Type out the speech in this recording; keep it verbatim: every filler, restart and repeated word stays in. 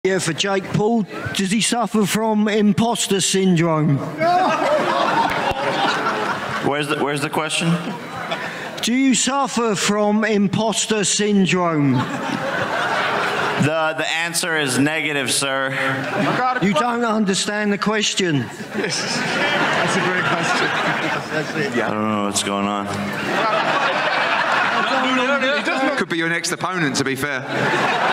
Yeah, for Jake Paul, does he suffer from imposter syndrome? Where's the, where's the question? Do you suffer from imposter syndrome? The, the answer is negative, sir. You don't understand the question. That's a great question. That's it. I don't know what's going on. Could be your next opponent, to be fair.